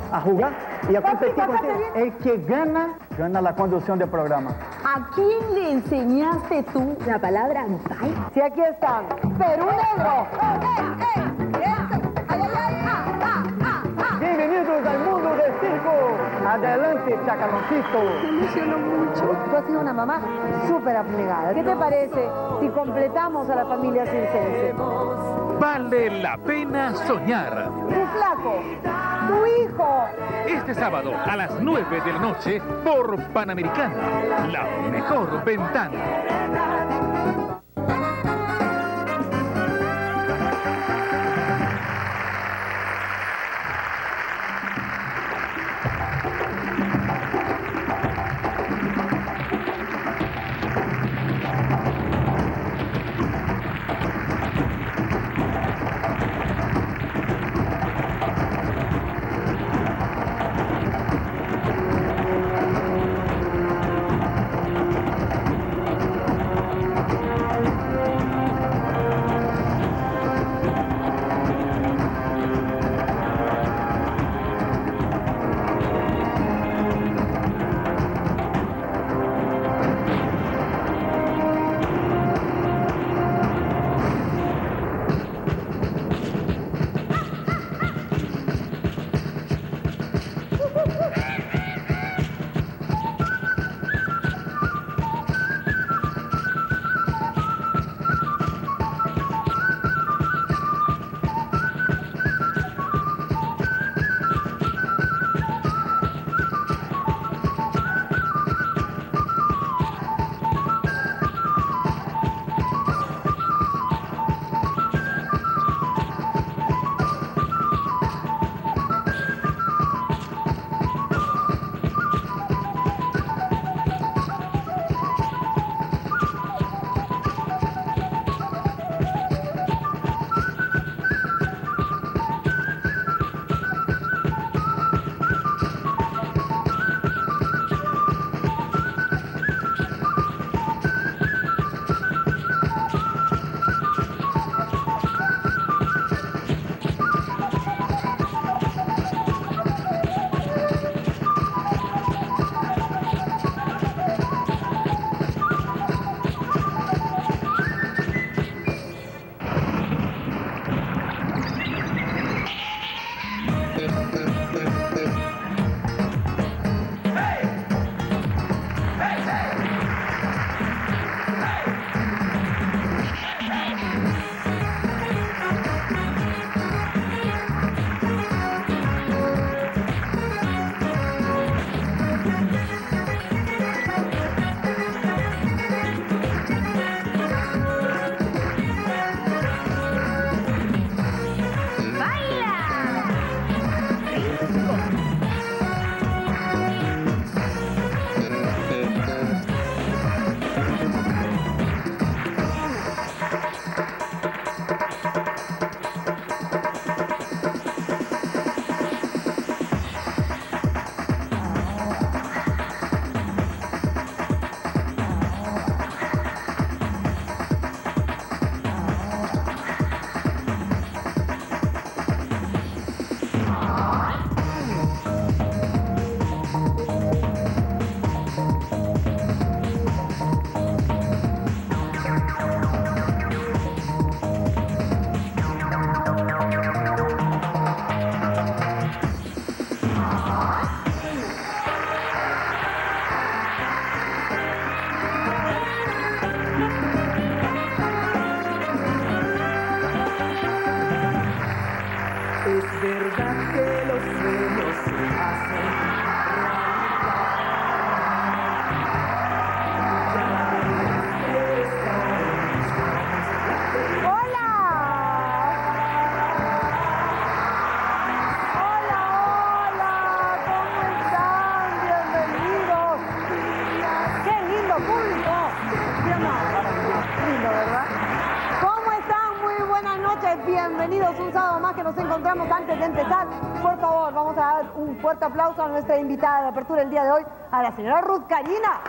a jugar y a competir Papi, contigo. bien. El que gana, gana la conducción del programa. ¿A quién le enseñaste tú la palabra bye? Sí, aquí están. Perú Negro. Bienvenidos al mundo del circo. Adelante, chacaloncito. Me emociono mucho. Tú has sido una mamá súper abnegada. ¿Qué te parece si completamos a la familia circense? Vale la pena soñar. Tu flaco, tu hijo. Este sábado a las 9 de la noche por Panamericana, la mejor ventana. Es verdad que los sueños se hacen bienvenidos un sábado más que nos encontramos. Antes de empezar, por favor, vamos a dar un fuerte aplauso a nuestra invitada de apertura el día de hoy, a la señora Ruth Karina.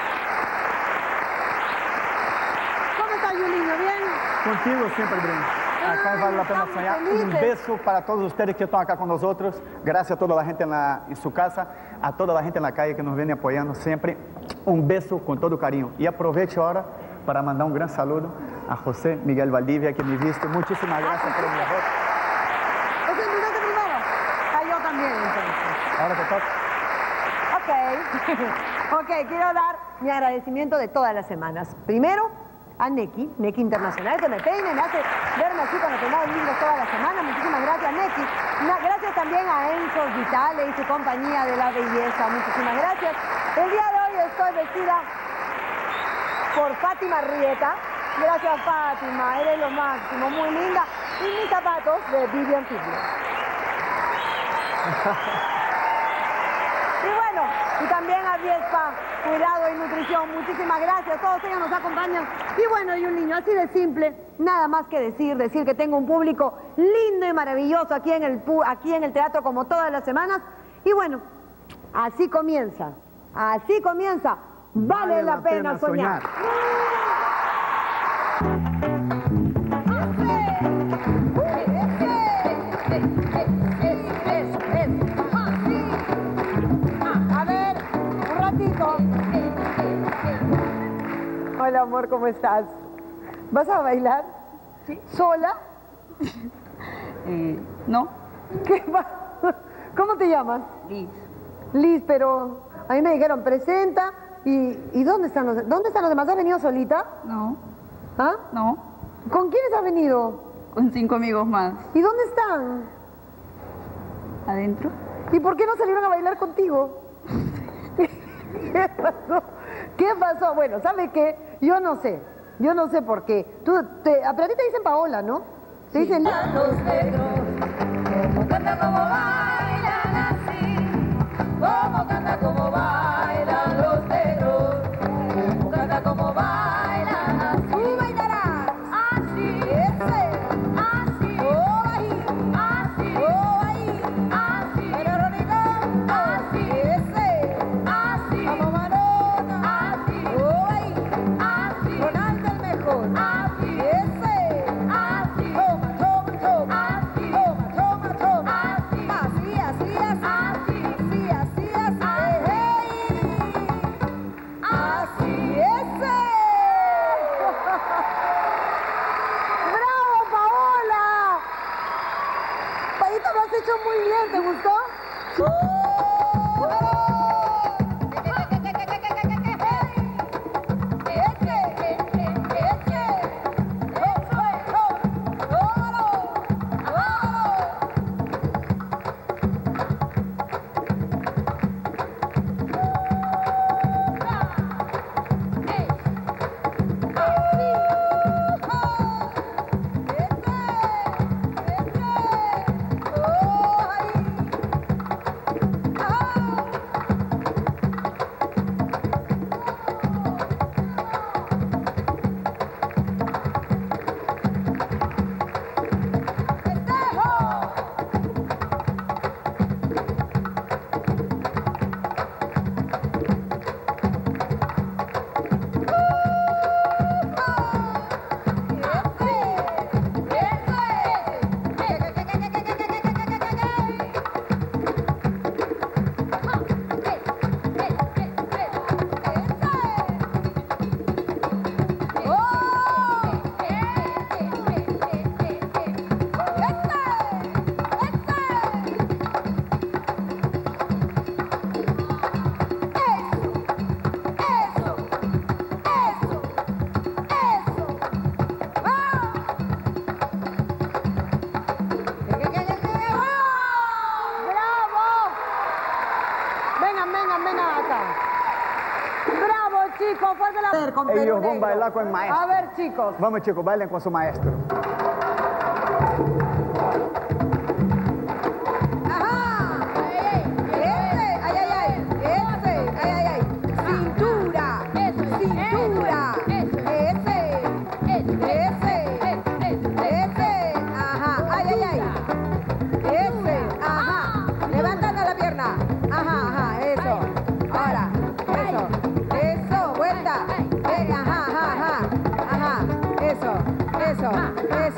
¿Cómo está, Yuliño? ¿Bien? Contigo siempre, Breno. Acá vale la pena Estamos soñar. Un felices. beso para todos ustedes que están acá con nosotros. Gracias a toda la gente en su casa, a toda la gente en la calle que nos viene apoyando siempre. Un beso con todo cariño. Y aprovecho ahora para mandar un gran saludo a José Miguel Valdivia, que me viste. Muchísimas gracias por el mejor. José, mírate primero. Ah, yo también, entonces. Ahora te toca. Ok, quiero dar mi agradecimiento de todas las semanas. Primero, a Neki Internacional, que me peine, me hace verme así con los peinados lindos toda la semana. Muchísimas gracias, Neki. Gracias también a Enzo Vitale y su compañía de la belleza. Muchísimas gracias. El día de hoy estoy vestida por Fátima Rieta. Gracias, Fátima, eres lo máximo, muy linda. Y mis zapatos de Vivian Fitness. Y bueno, y también a Viespa, Cuidado y Nutrición, muchísimas gracias, todos ellos nos acompañan. Y bueno, y un niño, así de simple, nada más que decir que tengo un público lindo y maravilloso aquí en el teatro como todas las semanas. Y bueno, así comienza, vale la pena soñar. A ver, un ratito. Hola, amor, ¿cómo estás? ¿Vas a bailar? Sí. ¿Sola? No, ¿Qué ¿Cómo te llamas? Liz. Liz, pero a mí me dijeron, presenta. ¿Y dónde están los demás? ¿Has venido solita? No, ¿Ah? no, ¿Con quiénes has venido? con 5 amigos más. ¿Y dónde están? ¿Adentro? ¿Y por qué no salieron a bailar contigo? ¿Qué pasó? ¿Qué pasó? Bueno, ¿sabe qué? Yo no sé por qué. Pero a ti te dicen Paola, ¿no? Te dicen... Los negros, como canta, como bailan así, como canta, como bailan los negros, como canta, como bailan así. Tú bailarás así, así, oh ahí, así, oh ahí, así, pero Ronito, así, así, como Marona, así, oh ahí, así, Ronaldo el mejor, así, así, toma, toma, toma, así, toma, toma, toma, así, así, así, así, así, así, así, así, ¡Bravo, Paola! Paito, lo has hecho muy bien, ¿te gustó? Vengan acá. ¡Bravo, chicos! ¡Fuerte la... con Ellos pelo van a negro. bailar con el maestro. A ver, chicos. Vamos, chicos, bailen con su maestro. Ajá. Ay. Cintura. Cintura. Ajá. Ay. Ajá. Levantando la pierna. Ajá. Eso. Ahora. Eso. Vuelta. Ajá. Eso.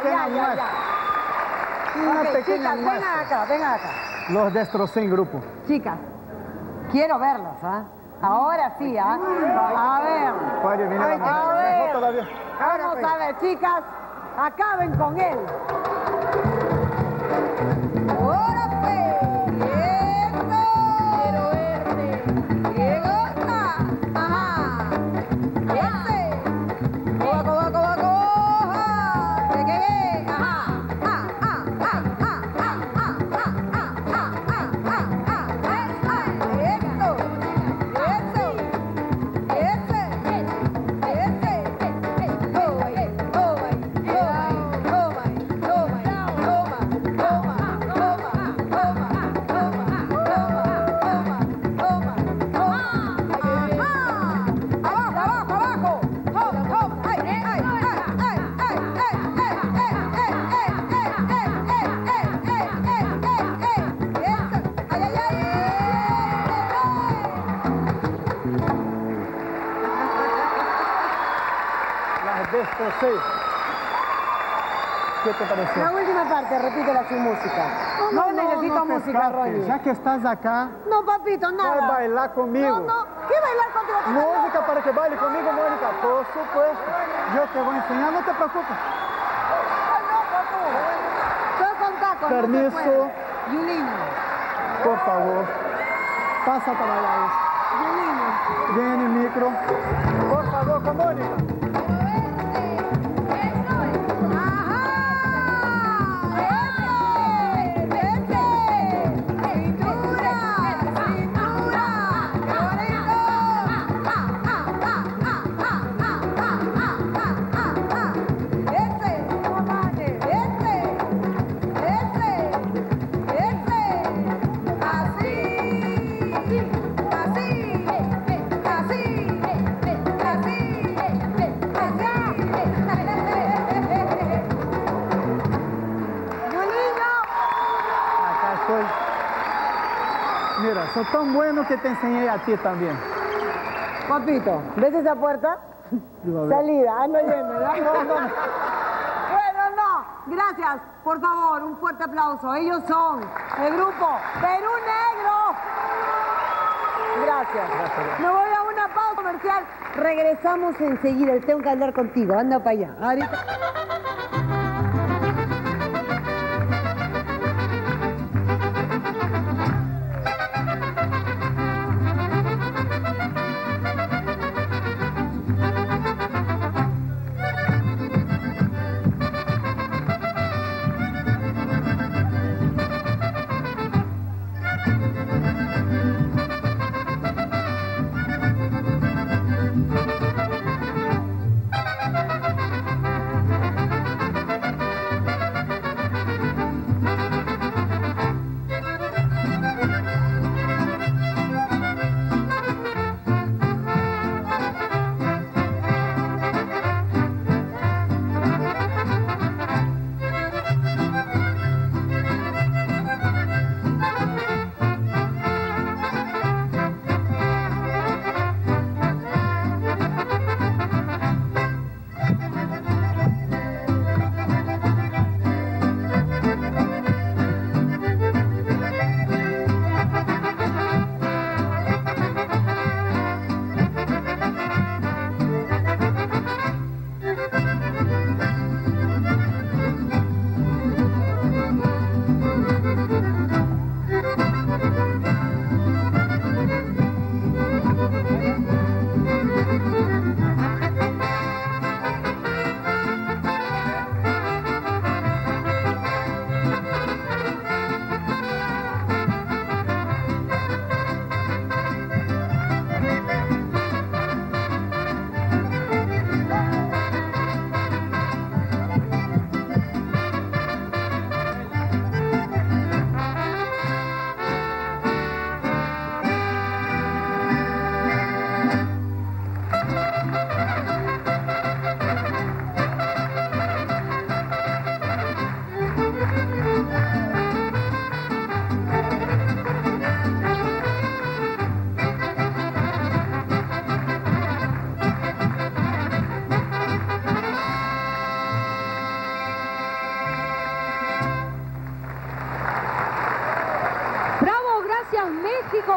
pequeña muestra. Una Ok, pequeña chicas, muestra. vengan acá. Los destrocé en grupo. Chicas, quiero verlas, ¿ah? Ahora sí, ¿ah? A ver. Puede venir A mejor ver. todavía. Vamos a ver, chicas. Acaben con él. ¡Ahora pues! ¡Eso! ¡Quiero verte! ¡Qué gusta! ¡Ajá! ¡Ese! ¡Coba, coba, coba, coba! ¡Qué! ¡Ajá! ¡Ah, ah, ah, ah, ah, ah, ah, ah, ah, ah, ah! ¡Eso! ¡Eso! Las destrocé. ¿Qué te pareció? La última parte, repítela sin música. No, necesito te música, escapes. Ronnie. Ya que estás acá, No, papito, nada. vai bailar conmigo. No, ¿qué bailar contigo? ¿Estás Música loco? para que baile conmigo, Mónica. Por supuesto. Yo te voy a enseñar, no te preocupes. Estás loco tú. Estoy con tacos, Permiso. no se puede. Yulino, Por favor. Pasa a trabalhar isso. Yulino. Viene el micro. Por favor, con Mónica. Mira, soy tan bueno que te enseñé a ti también. Papito, ¿ves esa puerta? Salida, no yendo, ¿verdad? No. Bueno, no. Gracias. Por favor, un fuerte aplauso. Ellos son el grupo Perú Negro. Gracias. Me voy a una pausa comercial. Regresamos enseguida. Tengo que hablar contigo. Anda para allá. Ahorita.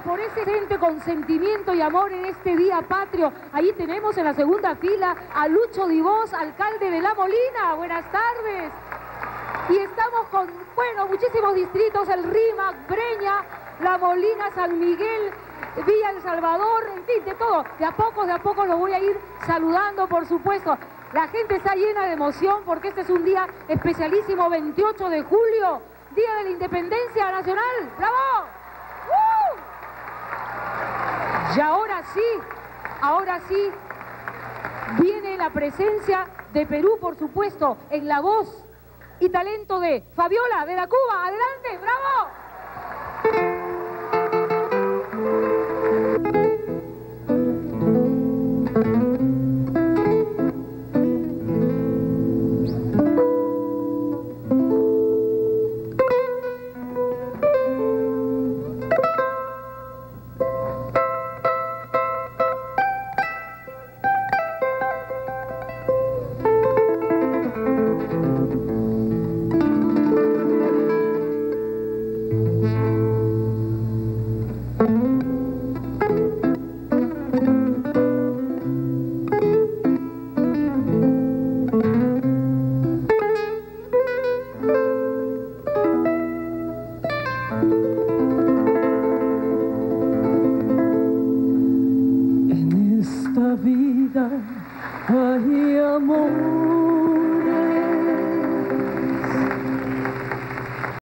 por ese gente con sentimiento y amor en este día patrio. Allí tenemos en la segunda fila a Lucho Divós, alcalde de La Molina. Buenas tardes. Y estamos con, bueno, muchísimos distritos, el Rímac, Breña, La Molina, San Miguel, Villa El Salvador, en fin, de todo. De a poco lo voy a ir saludando, por supuesto. La gente está llena de emoción porque este es un día especialísimo, 28 de julio, Día de la Independencia Nacional. ¡Bravo! Y ahora sí, viene la presencia de Perú, por supuesto, en la voz y talento de Fabiola de la Cuba. ¡Adelante! ¡Bravo! Hay amor